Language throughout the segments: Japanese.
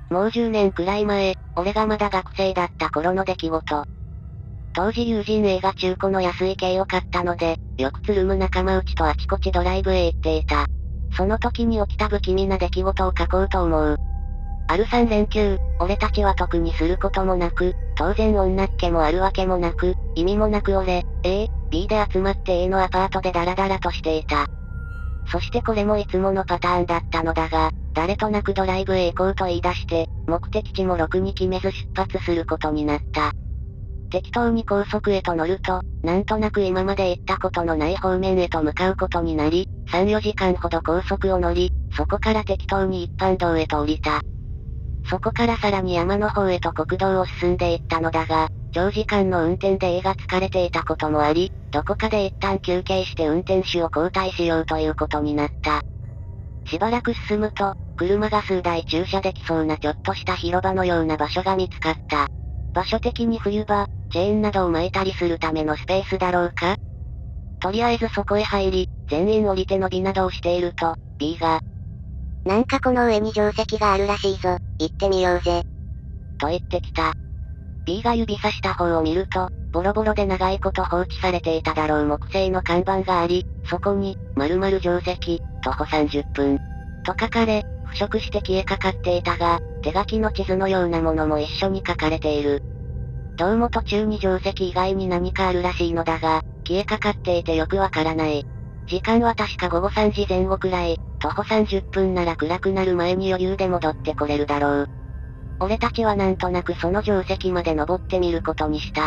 もう10年くらい前、俺がまだ学生だった頃の出来事。当時友人 A が中古の安い軽を買ったので、よくつるむ仲間内とあちこちドライブへ行っていた。その時に起きた不気味な出来事を書こうと思う。ある3連休、俺たちは特にすることもなく、当然女っ気もあるわけもなく、意味もなく俺、A、B で集まって A のアパートでダラダラとしていた。そしてこれもいつものパターンだったのだが、誰となくドライブへ行こうと言い出して、目的地もろくに決めず出発することになった。適当に高速へと乗ると、なんとなく今まで行ったことのない方面へと向かうことになり、3、4時間ほど高速を乗り、そこから適当に一般道へと降りた。そこからさらに山の方へと国道を進んでいったのだが、長時間の運転で A が疲れていたこともあり、どこかで一旦休憩して運転手を交代しようということになった。しばらく進むと、車が数台駐車できそうなちょっとした広場のような場所が見つかった。場所的に冬場、チェーンなどを巻いたりするためのスペースだろうか？とりあえずそこへ入り、全員降りて伸びなどをしていると、B が、 なんかこの上に定石があるらしいぞ、行ってみようぜ。 と言ってきた。B が指さした方を見ると、ボロボロで長いこと放置されていただろう木製の看板があり、そこに、〇〇定石、徒歩30分。と書かれ、腐食して消えかかっていたが、手書きの地図のようなものも一緒に書かれている。どうも途中に定石以外に何かあるらしいのだが、消えかかっていてよくわからない。時間は確か午後3時前後くらい、徒歩30分なら暗くなる前に余裕で戻ってこれるだろう。俺たちはなんとなくその定石まで登ってみることにした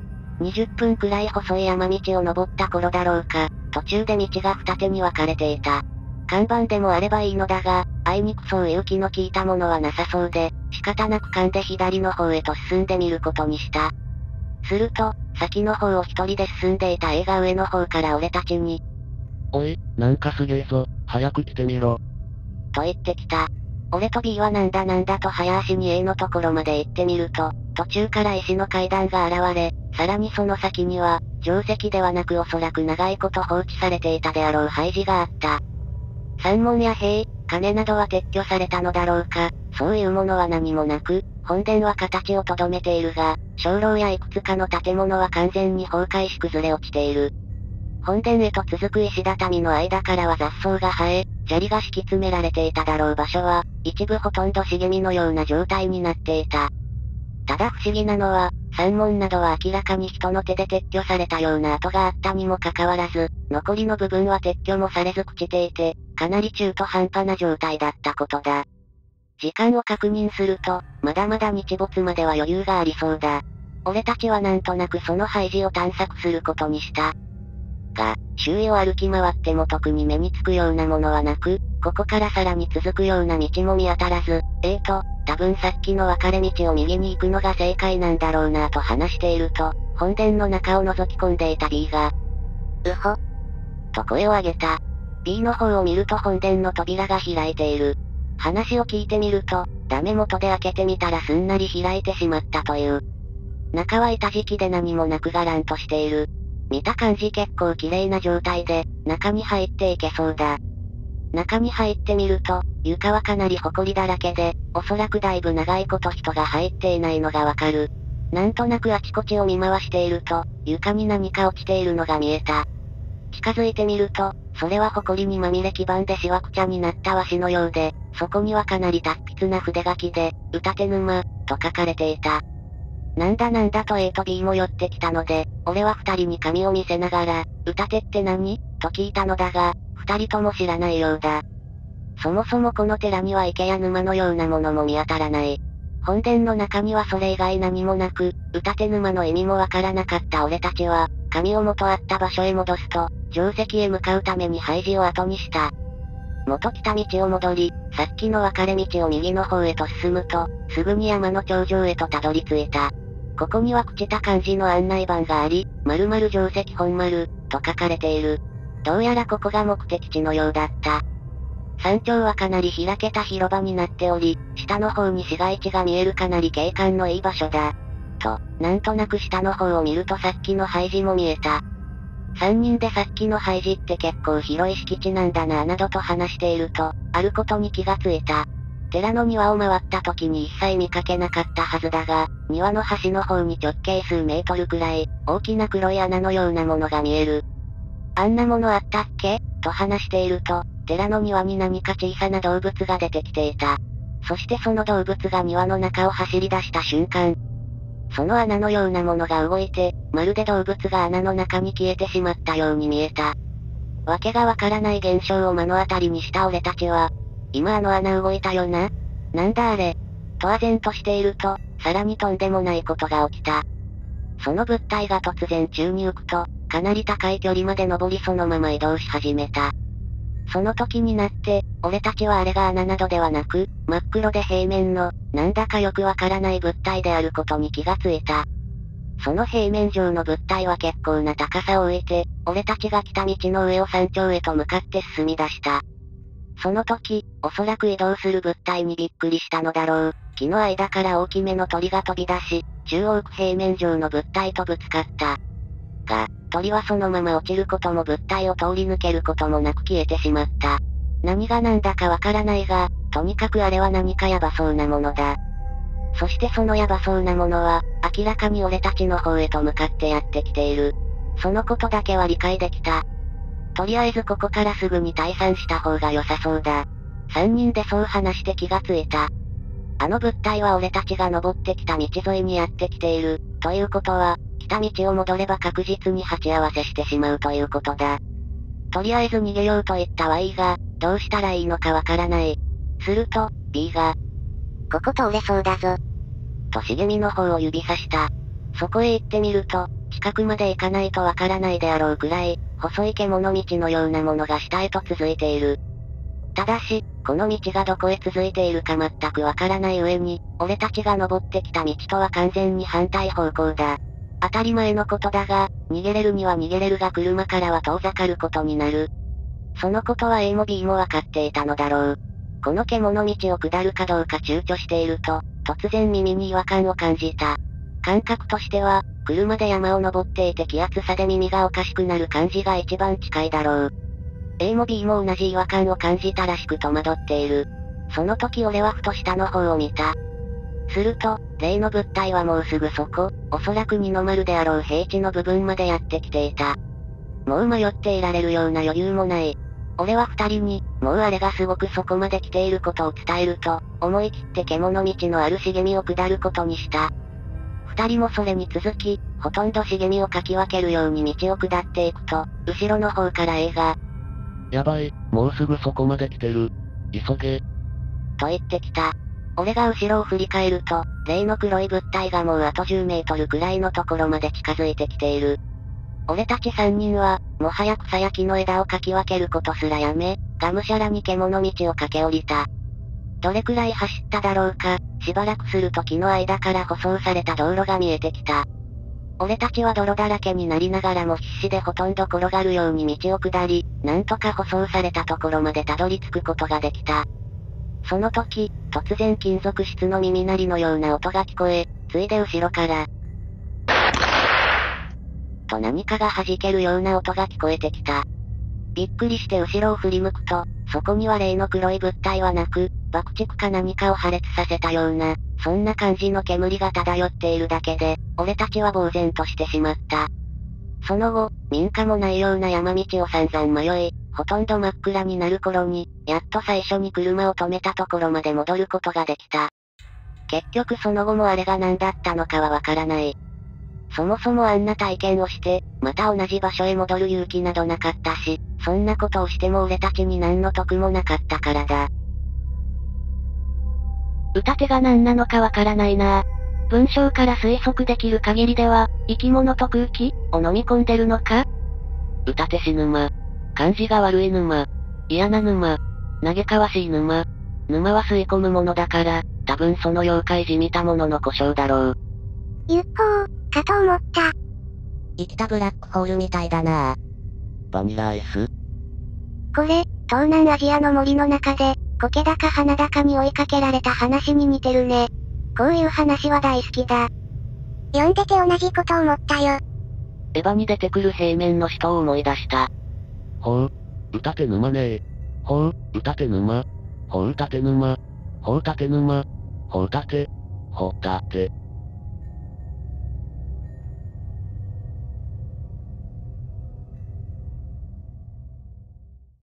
。20分くらい細い山道を登った頃だろうか、途中で道が二手に分かれていた。看板でもあればいいのだが、あいにくそういう気の利いたものはなさそうで、仕方なく噛んで左の方へと進んでみることにした。すると、先の方を一人で進んでいた A が上の方から俺たちに、 おい、なんかすげえぞ、早く来てみろ。 と言ってきた。俺と B はなんだなんだと早足に A のところまで行ってみると、途中から石の階段が現れ、さらにその先には、定石ではなくおそらく長いこと放置されていたであろう廃寺があった。山門や塀、鐘などは撤去されたのだろうか、そういうものは何もなく、本殿は形をとどめているが、鐘楼やいくつかの建物は完全に崩壊し崩れ落ちている。本殿へと続く石畳の間からは雑草が生え、砂利が敷き詰められていただろう場所は、一部ほとんど茂みのような状態になっていた。ただ不思議なのは、山門などは明らかに人の手で撤去されたような跡があったにもかかわらず、残りの部分は撤去もされず朽ちていて、かなり中途半端な状態だったことだ。時間を確認すると、まだまだ日没までは余裕がありそうだ。俺たちはなんとなくその廃寺を探索することにした。が、周囲を歩き回っても特に目につくようなものはなく、ここからさらに続くような道も見当たらず、多分さっきの分かれ道を右に行くのが正解なんだろうなぁと話していると、本殿の中を覗き込んでいた B が、 うほ。 と声を上げた。B の方を見ると本殿の扉が開いている。話を聞いてみると、ダメ元で開けてみたらすんなり開いてしまったという。中は板敷きで何もなくがらんとしている。見た感じ結構綺麗な状態で、中に入っていけそうだ。中に入ってみると、床はかなり埃だらけで、おそらくだいぶ長いこと人が入っていないのがわかる。なんとなくあちこちを見回していると、床に何か落ちているのが見えた。近づいてみると、それは埃にまみれ基盤でしわくちゃになった和紙のようで、そこにはかなり達筆な筆書きで、歌手沼、と書かれていた。なんだなんだと A と B も寄ってきたので、俺は二人に紙を見せながら、歌手って何？と聞いたのだが、二人とも知らないようだ。そもそもこの寺には池や沼のようなものも見当たらない。本殿の中にはそれ以外何もなく、歌手沼の意味もわからなかった俺たちは、紙を元あった場所へ戻すと、定石へ向かうために廃寺を後にした。元来た道を戻り、さっきの分かれ道を右の方へと進むと、すぐに山の頂上へとたどり着いた。ここには朽ちた漢字の案内板があり、〇〇定石本丸、と書かれている。どうやらここが目的地のようだった。山頂はかなり開けた広場になっており、下の方に市街地が見えるかなり景観のいい場所だ。と、なんとなく下の方を見るとさっきの廃寺も見えた。三人でさっきの廃寺って結構広い敷地なんだなぁなどと話していると、あることに気がついた。 寺の庭を回った時に一切見かけなかったはずだが、庭の端の方に直径数メートルくらい、大きな黒い穴のようなものが見える。あんなものあったっけと話していると、寺の庭に何か小さな動物が出てきていた。そしてその動物が庭の中を走り出した瞬間、その穴のようなものが動いて、まるで動物が穴の中に消えてしまったように見えた。わけがわからない現象を目の当たりにした俺たちは、今あの穴動いたよな？なんだあれ？と唖然としていると、さらにとんでもないことが起きた。その物体が突然宙に浮くと、かなり高い距離まで登りそのまま移動し始めた。その時になって、俺たちはあれが穴などではなく、真っ黒で平面の、なんだかよくわからない物体であることに気がついた。その平面上の物体は結構な高さを置いて、俺たちが来た道の上を山頂へと向かって進み出した。その時、おそらく移動する物体にびっくりしたのだろう。木の間から大きめの鳥が飛び出し、中央区平面上の物体とぶつかった。が、鳥はそのまま落ちることも物体を通り抜けることもなく消えてしまった。何が何だかわからないが、とにかくあれは何かヤバそうなものだ。そしてそのヤバそうなものは、明らかに俺たちの方へと向かってやってきている。そのことだけは理解できた。とりあえずここからすぐに退散した方が良さそうだ。3人でそう話して気がついた。あの物体は俺たちが登ってきた道沿いにやってきている。ということは、来た道を戻れば確実に鉢合わせしてしまうということだ。とりあえず逃げようと言った Y が、どうしたらいいのかわからない。すると、B が、 ここ通れそうだぞ。 と茂みの方を指さした。そこへ行ってみると、近くまで行かないとわからないであろうくらい、細い獣道のようなものが下へと続いている。ただし、この道がどこへ続いているか全くわからない上に、俺たちが登ってきた道とは完全に反対方向だ。当たり前のことだが、逃げれるには逃げれるが車からは遠ざかることになる。そのことは A も B もわかっていたのだろう。この獣道を下るかどうか躊躇していると、突然耳に違和感を感じた。感覚としては、車で山を登っていて気圧差で耳がおかしくなる感じが一番近いだろう。A も B も同じ違和感を感じたらしく戸惑っている。その時俺はふと下の方を見た。すると、例の物体はもうすぐそこ、おそらく二の丸であろう平地の部分までやってきていた。もう迷っていられるような余裕もない。俺は二人に、もうあれがすごくそこまで来ていることを伝えると、思い切って獣道のある茂みを下ることにした。二人もそれに続き、ほとんど茂みをかき分けるように道を下っていくと、後ろの方から A が、 やばい、もうすぐそこまで来てる。急げ。 と言ってきた。俺が後ろを振り返ると、例の黒い物体がもうあと10メートルくらいのところまで近づいてきている。俺たち3人は、もはや草や木の枝をかき分けることすらやめ、がむしゃらに獣道を駆け下りた。どれくらい走っただろうか、しばらくすると木の間から舗装された道路が見えてきた。俺たちは泥だらけになりながらも必死でほとんど転がるように道を下り、なんとか舗装されたところまでたどり着くことができた。その時、突然金属質の耳鳴りのような音が聞こえ、ついで後ろから、と何かが弾けるような音が聞こえてきた。びっくりして後ろを振り向くと、そこには例の黒い物体はなく、爆竹か何かを破裂させたような、そんな感じの煙が漂っているだけで、俺たちは呆然としてしまった。その後、民家もないような山道を散々迷い、ほとんど真っ暗になる頃に、やっと最初に車を止めたところまで戻ることができた。結局その後もあれが何だったのかはわからない。そもそもあんな体験をして、また同じ場所へ戻る勇気などなかったし、そんなことをしても俺たちに何の得もなかったからだ。 歌手が何なのかわからないな。文章から推測できる限りでは、生き物と空気を飲み込んでるのか？ 歌手死沼。感じが悪い沼。嫌な沼。嘆かわしい沼。沼は吸い込むものだから、多分その妖怪じみたものの故障だろう。 UFO、かと思った。 生きたブラックホールみたいだな。 バニラアイス？ これ、東南アジアの森の中で、苔だか花だかに追いかけられた話に似てるね。こういう話は大好きだ。読んでて同じこと思ったよ。 エヴァに出てくる平面の人を思い出した。ほう、歌手沼ねえ。ほう、歌手沼。ほう、歌手沼。 ほうたて沼。ほうたて。ほうたて。